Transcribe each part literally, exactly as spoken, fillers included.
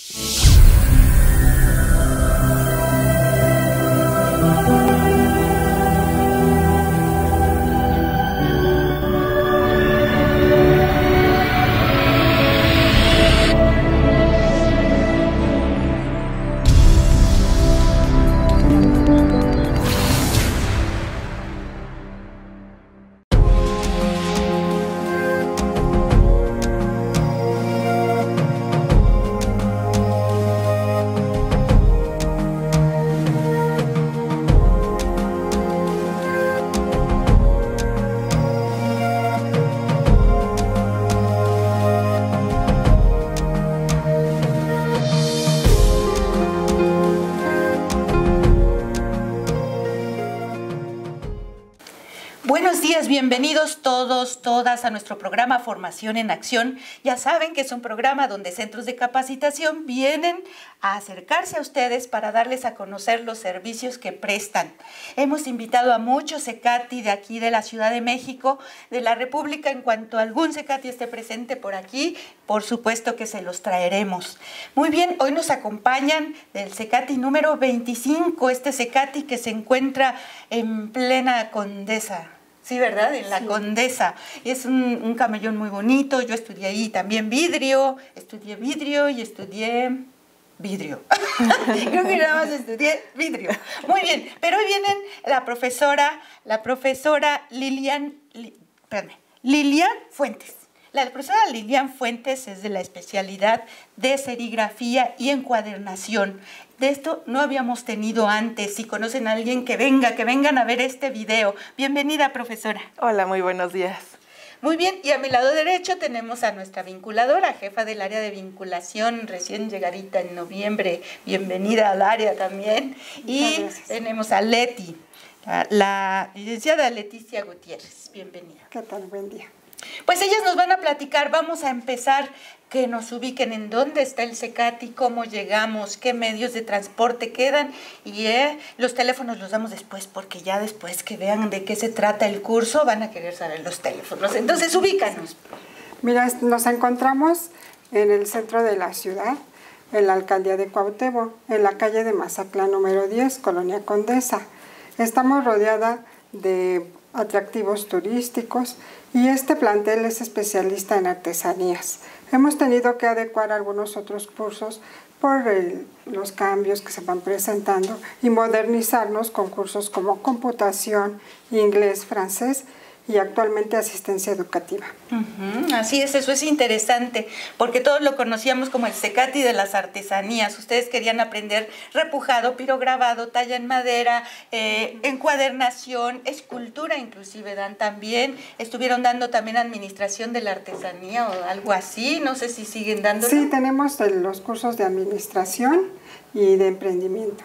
Buenos días, bienvenidos todos, todas a nuestro programa Formación en Acción. Ya saben que es un programa donde centros de capacitación vienen a acercarse a ustedes para darles a conocer los servicios que prestan. Hemos invitado a muchos CECATI de aquí de la Ciudad de México, de la República. En cuanto algún CECATI esté presente por aquí, por supuesto que se los traeremos. Muy bien, hoy nos acompañan del CECATI número veinticinco, este CECATI que se encuentra en plena Condesa. Sí, ¿verdad? En la sí. Condesa. Es un, un camellón muy bonito. Yo estudié ahí también vidrio. Estudié vidrio y estudié vidrio. Creo que nada más estudié vidrio. Muy bien. Pero hoy vienen la profesora, la profesora Lilian, li, perdón, Lilian Fuentes. La profesora Lilian Fuentes es de la especialidad de serigrafía y encuadernación. De esto no habíamos tenido antes. Si conocen a alguien, que venga, que vengan a ver este video. Bienvenida, profesora. Hola, muy buenos días. Muy bien, y a mi lado derecho tenemos a nuestra vinculadora, jefa del área de vinculación, recién llegadita en noviembre. Bienvenida al área también. Y tenemos a Leti, la, la licenciada Leticia Gutiérrez. Bienvenida. ¿Qué tal? Buen día. Pues ellas nos van a platicar. Vamos a empezar, que nos ubiquen en dónde está el CECATI, cómo llegamos, qué medios de transporte quedan, y eh, los teléfonos los damos después, porque ya después que vean de qué se trata el curso van a querer saber los teléfonos. Entonces, ubícanos. Mira, nos encontramos en el centro de la ciudad, en la alcaldía de Cuauhtémoc, en la calle de Mazatlán número diez, Colonia Condesa. Estamos rodeada de atractivos turísticos y este plantel es especialista en artesanías. Hemos tenido que adecuar algunos otros cursos por el, los cambios que se van presentando y modernizarnos con cursos como computación, inglés, francés y actualmente asistencia educativa. Uh-huh, así es, eso es interesante, porque todos lo conocíamos como el CECATI de las artesanías. Ustedes querían aprender repujado, pirograbado, talla en madera, eh, encuadernación, escultura inclusive dan también. Estuvieron dando también administración de la artesanía o algo así, no sé si siguen dándolo. Sí, tenemos los cursos de administración y de emprendimiento.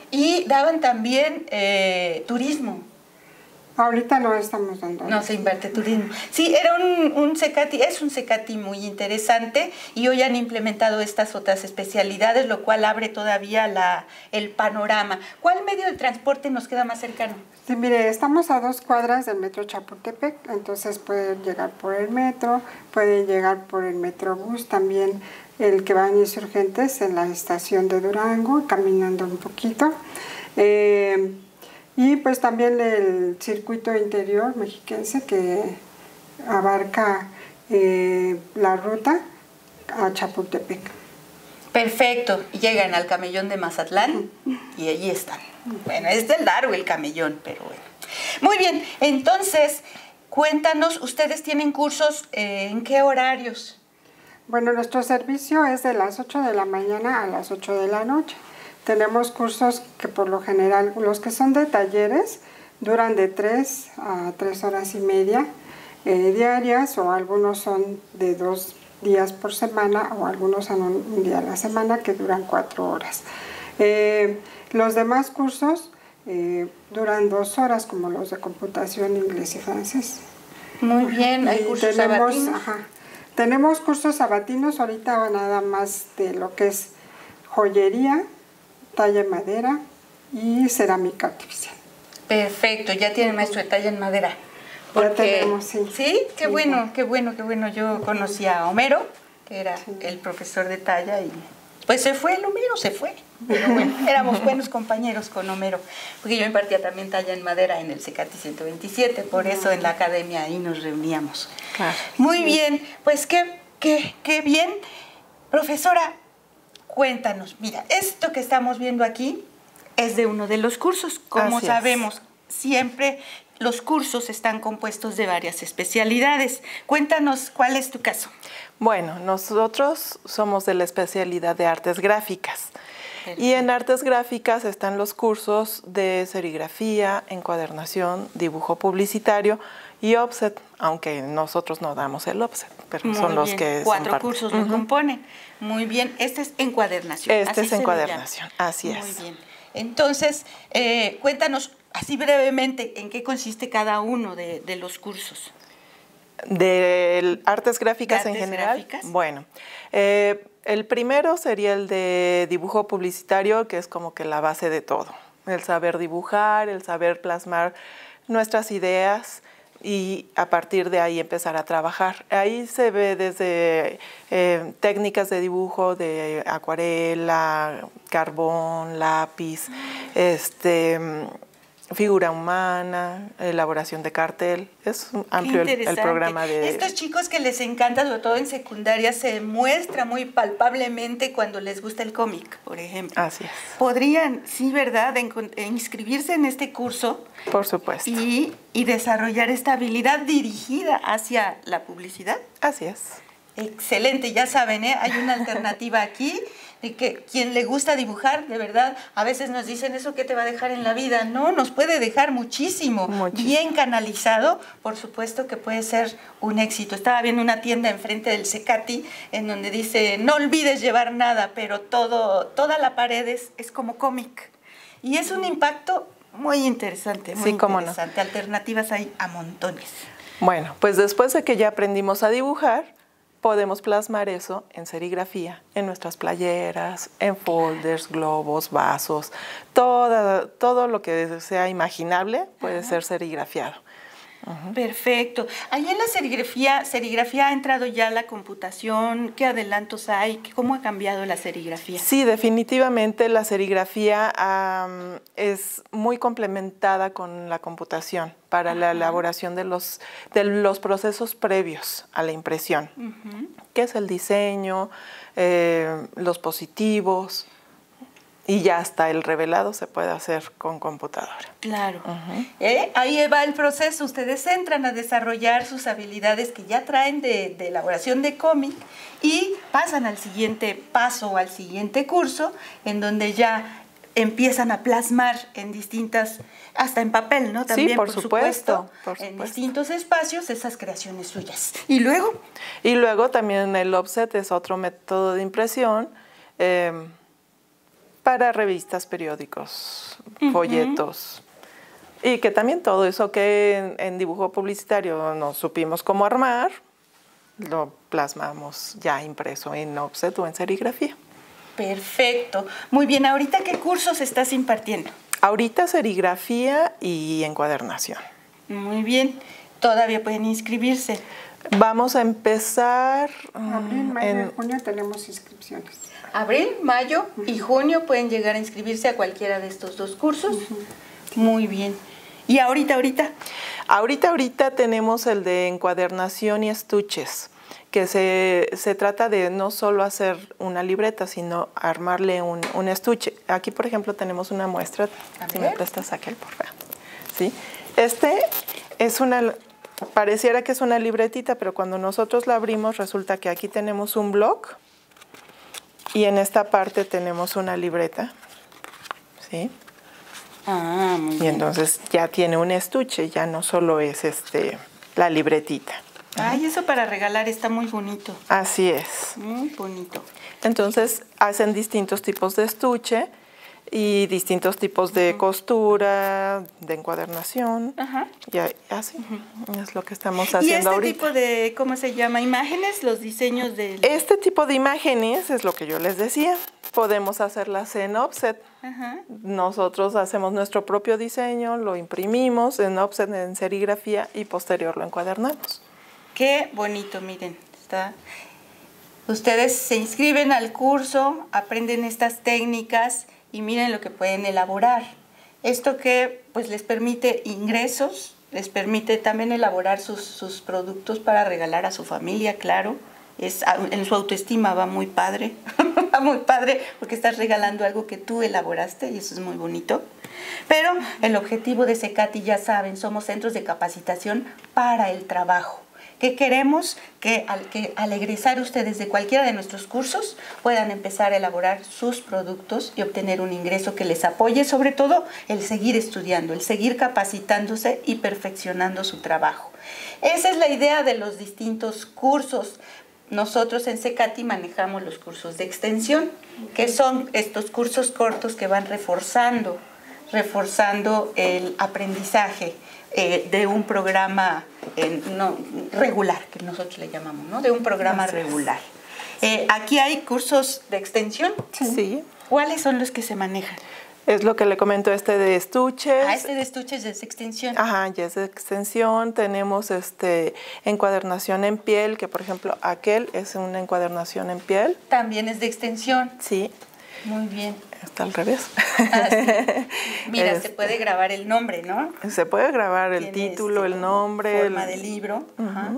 Y daban también eh, turismo. Ahorita no estamos dando. No se invierte turismo. Sí, era un, un CECATI, es un CECATI muy interesante y hoy han implementado estas otras especialidades, lo cual abre todavía la, el panorama. ¿Cuál medio de transporte nos queda más cercano? Sí, mire, estamos a dos cuadras del metro Chapultepec, entonces pueden llegar por el metro, pueden llegar por el metrobús, también el que va en Insurgentes en la estación de Durango, caminando un poquito. Eh, Y pues también el circuito interior mexiquense que abarca eh, la ruta a Chapultepec. Perfecto, y llegan al camellón de Mazatlán y allí están. Bueno, es del largo el camellón, pero bueno. Muy bien, entonces, cuéntanos, ¿ustedes tienen cursos eh, en qué horarios? Bueno, nuestro servicio es de las ocho de la mañana a las ocho de la noche. Tenemos cursos que por lo general, los que son de talleres, duran de tres a tres horas y media eh, diarias, o algunos son de dos días por semana, o algunos son un, un día a la semana que duran cuatro horas. Eh, los demás cursos eh, duran dos horas, como los de computación, inglés y francés. Muy bien, hay cursos tenemos, sabatinos. Ajá, tenemos cursos sabatinos, ahorita nada más de lo que es joyería, talla en madera y cerámica artificial. Perfecto, ya tienen maestro de talla en madera. Porque, ya tenemos, sí. ¿Sí? Qué sí, bueno, ya. qué bueno, qué bueno. Yo conocí a Homero, que era sí. el profesor de talla, y Pues se fue el Homero, se fue. Pero bueno, éramos buenos compañeros con Homero, porque yo impartía también talla en madera en el CECATI ciento veintisiete, por eso en la academia ahí nos reuníamos. Claro. Muy bien, pues qué, qué, qué bien. Profesora, cuéntanos, mira, esto que estamos viendo aquí es de uno de los cursos. Como Así sabemos, es. siempre los cursos están compuestos de varias especialidades. Cuéntanos, ¿cuál es tu caso? Bueno, nosotros somos de la especialidad de artes gráficas. Perfecto. Y en artes gráficas están los cursos de serigrafía, encuadernación, dibujo publicitario y offset, aunque nosotros no damos el offset, pero Muy son los bien. que Cuatro son parte. cursos lo Ujú. componen. Muy bien, este es encuadernación. Este así es se le encuadernación, llama. así Muy es. bien. Entonces, eh, cuéntanos así brevemente en qué consiste cada uno de, de los cursos. ¿De artes gráficas ¿De en artes general? gráficas? Bueno, eh, el primero sería el de dibujo publicitario, que es como que la base de todo. El saber dibujar, el saber plasmar nuestras ideas y a partir de ahí empezar a trabajar. Ahí se ve desde eh, técnicas de dibujo de acuarela, carbón, lápiz, este, figura humana, elaboración de cartel. Es amplio el, el programa de... Estos chicos que les encanta, sobre todo en secundaria, se muestra muy palpablemente cuando les gusta el cómic, por ejemplo. Así es. Podrían, sí, ¿verdad?, inscribirse en este curso. Por supuesto. Y, y desarrollar esta habilidad dirigida hacia la publicidad. Así es. Excelente, ya saben, ¿eh? Hay una alternativa aquí de que quien le gusta dibujar, de verdad, a veces nos dicen eso que te va a dejar en la vida. No, nos puede dejar muchísimo. Muchísimo. Bien canalizado, por supuesto que puede ser un éxito. Estaba viendo una tienda enfrente del CECATI en donde dice, no olvides llevar nada, pero todo, toda la pared es, es como cómic. Y es un impacto muy interesante, muy Sí, cómo no. interesante. Alternativas hay a montones. Bueno, pues después de que ya aprendimos a dibujar, podemos plasmar eso en serigrafía, en nuestras playeras, en folders, globos, vasos, toda, todo lo que sea imaginable puede Ajá. ser serigrafiado. Uh-huh. Perfecto. Ahí en la serigrafía, serigrafía ha entrado ya la computación. ¿Qué adelantos hay? ¿Cómo ha cambiado la serigrafía? Sí, definitivamente la serigrafía um, es muy complementada con la computación para Ajá. la elaboración de los, de los procesos previos a la impresión, uh-huh. que es el diseño, eh, los positivos. Y ya hasta el revelado se puede hacer con computadora. Claro. Uh-huh. ¿Eh? Ahí va el proceso. Ustedes entran a desarrollar sus habilidades que ya traen de, de elaboración de cómic y pasan al siguiente paso o al siguiente curso, en donde ya empiezan a plasmar en distintas, hasta en papel, ¿no? También, sí, por, por supuesto, supuesto, por supuesto. En distintos espacios esas creaciones suyas. ¿Y luego? Y luego también el offset es otro método de impresión, eh, para revistas, periódicos, uh-huh. folletos. Y que también todo eso que en, en dibujo publicitario no supimos cómo armar, lo plasmamos ya impreso en offset o en serigrafía. Perfecto. Muy bien, ¿ahorita qué cursos estás impartiendo? Ahorita serigrafía y encuadernación. Muy bien. Todavía pueden inscribirse. Vamos a empezar... Abril, mayo en... y junio tenemos inscripciones. Abril, mayo uh-huh. y junio pueden llegar a inscribirse a cualquiera de estos dos cursos. Uh-huh. Muy bien. ¿Y ahorita, ahorita? Ahorita, ahorita tenemos el de encuadernación y estuches, que se, se trata de no solo hacer una libreta, sino armarle un, un estuche. Aquí, por ejemplo, tenemos una muestra. A si ver. me prestas aquel, por favor. ¿Sí? Este es una... Pareciera que es una libretita, pero cuando nosotros la abrimos resulta que aquí tenemos un bloc y en esta parte tenemos una libreta, ¿sí? Ah, muy bien. Y entonces ya tiene un estuche, ya no solo es este la libretita. Ay, eso para regalar está muy bonito. Así es. Muy bonito. Entonces hacen distintos tipos de estuche y distintos tipos de uh-huh. costura, de encuadernación. Ajá. Y así uh-huh. es lo que estamos haciendo ahorita. ¿Y este ahorita. tipo de, cómo se llama, imágenes, los diseños de...? Este tipo de imágenes es lo que yo les decía. Podemos hacerlas en offset. Ajá. Nosotros hacemos nuestro propio diseño, lo imprimimos en offset, en serigrafía y posterior lo encuadernamos. Qué bonito, miren. Está... Ustedes se inscriben al curso, aprenden estas técnicas y miren lo que pueden elaborar. Esto que pues les permite ingresos, les permite también elaborar sus, sus productos para regalar a su familia, claro. Es, en su autoestima va muy padre, va muy padre porque estás regalando algo que tú elaboraste y eso es muy bonito. Pero el objetivo de CECATI, ya saben, somos centros de capacitación para el trabajo. Que queremos que al, que al egresar ustedes de cualquiera de nuestros cursos puedan empezar a elaborar sus productos y obtener un ingreso que les apoye, sobre todo el seguir estudiando, el seguir capacitándose y perfeccionando su trabajo. Esa es la idea de los distintos cursos. Nosotros en CECATI manejamos los cursos de extensión, que son estos cursos cortos que van reforzando, reforzando el aprendizaje eh, de un programa eh, no, regular, que nosotros le llamamos, ¿no? De un programa Gracias. regular. Eh, aquí hay cursos de extensión. Sí. ¿Cuáles son los que se manejan? Es lo que le comento, este de estuches. Ah, este de estuches es extensión. Ajá, ya es de extensión. Tenemos este encuadernación en piel, que por ejemplo aquel es una encuadernación en piel. También es de extensión. Sí. Muy bien. Está al revés. Ah, sí. Mira, este, se puede grabar el nombre, ¿no? Se puede grabar el Tiene título, este, el nombre. Forma el... de libro. Uh-huh. Ajá.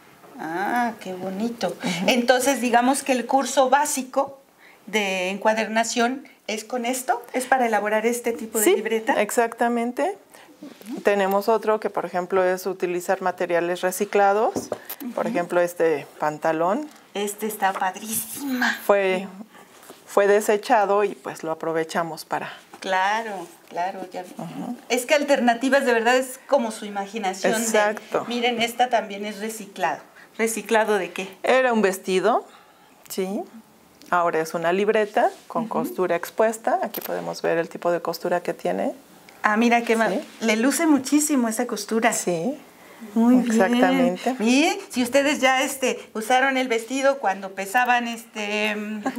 Ah, qué bonito. Uh-huh. Entonces, digamos que el curso básico de encuadernación es con esto, es para elaborar este tipo de sí, libreta. Exactamente. Uh-huh. Tenemos otro que, por ejemplo, es utilizar materiales reciclados. Uh-huh. Por ejemplo, este pantalón. Este está padrísima. Fue... Fue desechado y pues lo aprovechamos para... Claro, claro. Ya. Uh-huh. Es que alternativas de verdad es como su imaginación. Exacto. De, miren, esta también es reciclado. ¿Reciclado de qué? Era un vestido, sí. Ahora es una libreta con uh-huh. costura expuesta. Aquí podemos ver el tipo de costura que tiene. Ah, mira, que ¿sí? Le luce muchísimo esa costura. Sí. Muy bien. Exactamente. Miren, si ustedes ya este, usaron el vestido cuando pesaban este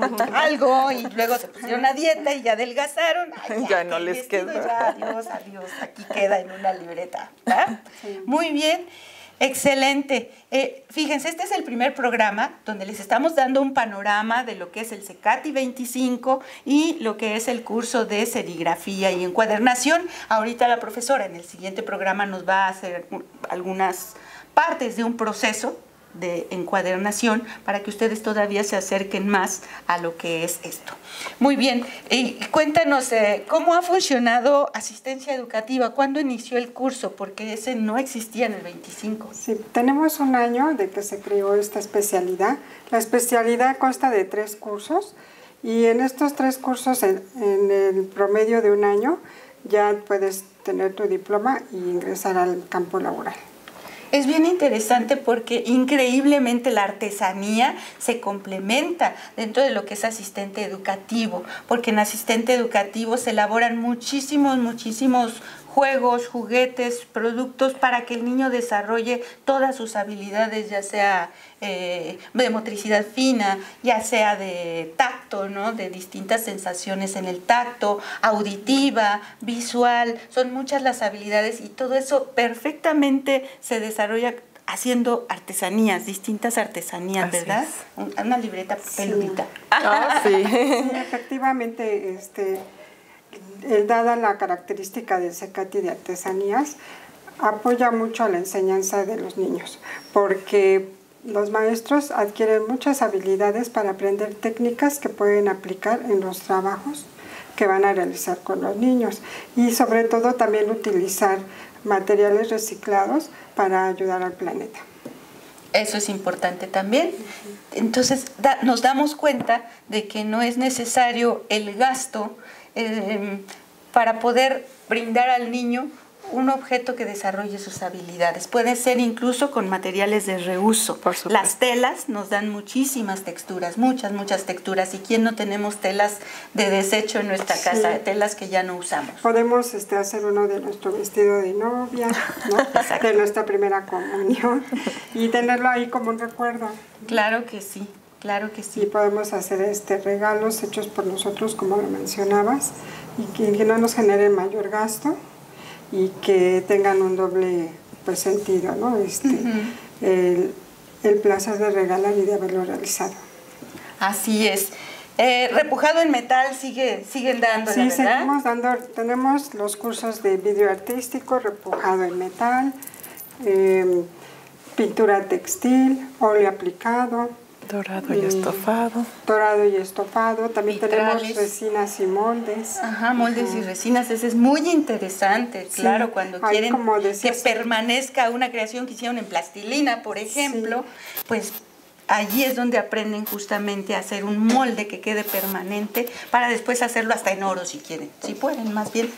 algo y luego se pusieron a dieta y ya adelgazaron, ay, ya, ya no les queda. Ya, adiós, adiós, aquí queda en una libreta. ¿Ah? Sí. Muy bien. Excelente. Eh, fíjense, este es el primer programa donde les estamos dando un panorama de lo que es el CECATI veinticinco y lo que es el curso de serigrafía y encuadernación. Ahorita la profesora en el siguiente programa nos va a hacer algunas partes de un proceso de encuadernación para que ustedes todavía se acerquen más a lo que es esto. Muy bien, y cuéntanos eh, cómo ha funcionado asistencia educativa, cuándo inició el curso, porque ese no existía en el veinticinco. Sí, tenemos un año de que se creó esta especialidad. La especialidad consta de tres cursos y en estos tres cursos en, en el promedio de un año ya puedes tener tu diploma e ingresar al campo laboral. Es bien interesante porque increíblemente la artesanía se complementa dentro de lo que es asistente educativo, porque en asistente educativo se elaboran muchísimos, muchísimos juegos, juguetes, productos para que el niño desarrolle todas sus habilidades, ya sea eh, de motricidad fina, ya sea de tacto, ¿no? De distintas sensaciones en el tacto, auditiva, visual, son muchas las habilidades y todo eso perfectamente se desarrolla haciendo artesanías, distintas artesanías, así ¿verdad? Es. Una libreta peludita. Sí. Ah, sí. Sí, efectivamente, este... dada la característica del CECATI de artesanías, apoya mucho a la enseñanza de los niños, porque los maestros adquieren muchas habilidades para aprender técnicas que pueden aplicar en los trabajos que van a realizar con los niños y sobre todo también utilizar materiales reciclados para ayudar al planeta. Eso es importante también. Entonces da, nos damos cuenta de que no es necesario el gasto eh, para poder brindar al niño un objeto que desarrolle sus habilidades. Puede ser incluso con materiales de reuso. Por supuesto. Las telas nos dan muchísimas texturas, muchas, muchas texturas. ¿Y quién no tenemos telas de desecho en nuestra casa? Sí. Telas que ya no usamos. Podemos este, hacer uno de nuestro vestido de novia, ¿no? De nuestra primera comunión y tenerlo ahí como un recuerdo. Claro que sí. Claro que sí. Y podemos hacer este regalos hechos por nosotros, como lo mencionabas, y que, que no nos generen mayor gasto y que tengan un doble pues, sentido, ¿no? Este, uh-huh. el, el placer de regalar y de haberlo realizado. Así es. Eh, repujado en metal sigue, siguen dando, Sí, ¿verdad? seguimos dando, tenemos los cursos de vidrio artístico, repujado en metal, eh, pintura textil, óleo aplicado. Dorado y estofado. Dorado y estofado. También Vitrales. tenemos resinas y moldes. Ajá, moldes y resinas, ese es muy interesante, Sí, claro, cuando ahí quieren como que decías- permanezca una creación que hicieron en plastilina, por ejemplo, pues allí es donde aprenden justamente a hacer un molde que quede permanente para después hacerlo hasta en oro si quieren, si pueden más bien.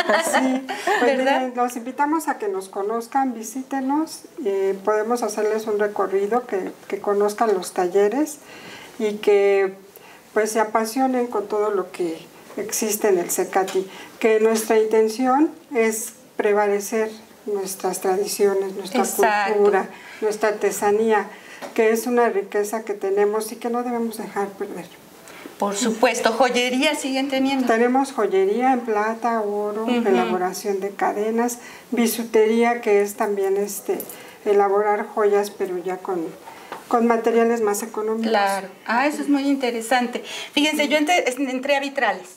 Sí, pues ¿verdad? miren, los invitamos a que nos conozcan, visítenos, eh, podemos hacerles un recorrido, que, que conozcan los talleres y que pues se apasionen con todo lo que existe en el CECATI, que nuestra intención es prevalecer nuestras tradiciones, nuestra Exacto. cultura, nuestra artesanía, que es una riqueza que tenemos y que no debemos dejar perder. Por supuesto, joyería siguen teniendo. Tenemos joyería en plata, oro, Ujú. elaboración de cadenas, bisutería, que es también este elaborar joyas, pero ya con, con materiales más económicos. Claro, ah, eso es muy interesante. Fíjense, yo entré, entré a vitrales.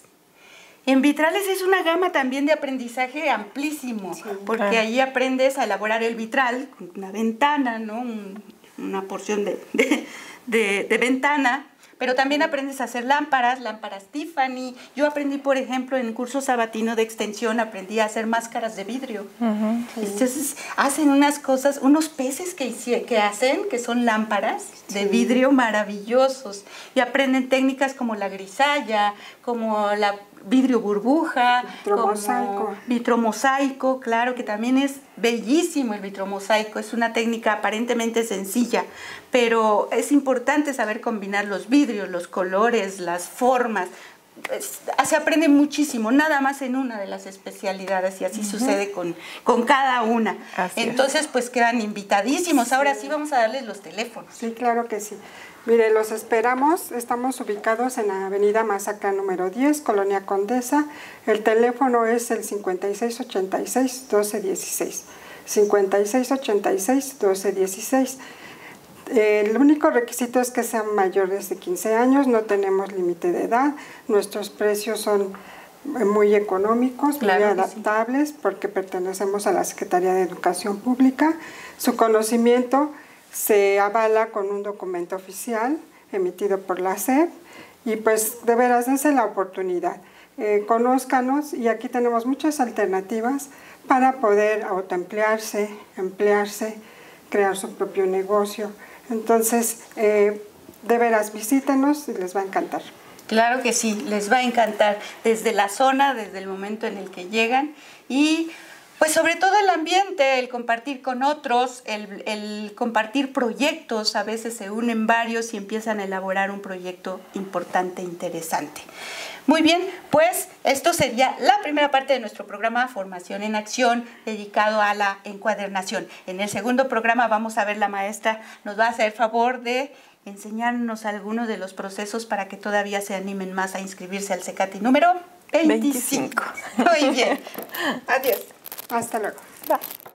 En vitrales es una gama también de aprendizaje amplísimo, porque claro. ahí aprendes a elaborar el vitral, una ventana, ¿no? Un- una porción de, de, de- de ventana, pero también aprendes a hacer lámparas, lámparas Tiffany. Yo aprendí, por ejemplo, en el curso sabatino de extensión, aprendí a hacer máscaras de vidrio. Uh-huh. Entonces hacen unas cosas, unos peces que, hici- que hacen, que son lámparas de vidrio maravillosos, y aprenden técnicas como la grisalla, como la vidrio burbuja, Vitromosaico. como vitromosaico, claro, que también es bellísimo el vitromosaico, es una técnica aparentemente sencilla, pero es importante saber combinar los vidrios, los colores, las formas. Es- se aprende muchísimo, nada más en una de las especialidades, y así sucede con, con cada una. Así es. Entonces, pues quedan invitadísimos. Ahora sí vamos a darles los teléfonos. Sí, claro que sí. Mire, los esperamos. Estamos ubicados en la avenida Mazaclán número diez, Colonia Condesa. El teléfono es el cincuenta y seis ochenta y seis, doce dieciséis. cincuenta y seis ochenta y seis, doce dieciséis. El único requisito es que sean mayores de quince años, no tenemos límite de edad, nuestros precios son muy económicos, Claro muy que sí. adaptables, porque pertenecemos a la Secretaría de Educación Pública. Su conocimiento se avala con un documento oficial emitido por la S E P, y pues de veras dense la oportunidad. Eh, conózcanos, y aquí tenemos muchas alternativas para poder autoemplearse, emplearse, crear su propio negocio. Entonces, eh, de veras, visítenos y les va a encantar. Claro que sí, les va a encantar desde la zona, desde el momento en el que llegan, y pues sobre todo el ambiente, el compartir con otros, el, el compartir proyectos. A veces se unen varios y empiezan a elaborar un proyecto importante, interesante. Muy bien, pues esto sería la primera parte de nuestro programa Formación en Acción, dedicado a la encuadernación. En el segundo programa vamos a ver, la maestra nos va a hacer favor de enseñarnos algunos de los procesos para que todavía se animen más a inscribirse al CECATI número veinticinco. veinticinco. Muy bien, adiós. Hasta luego. Bye.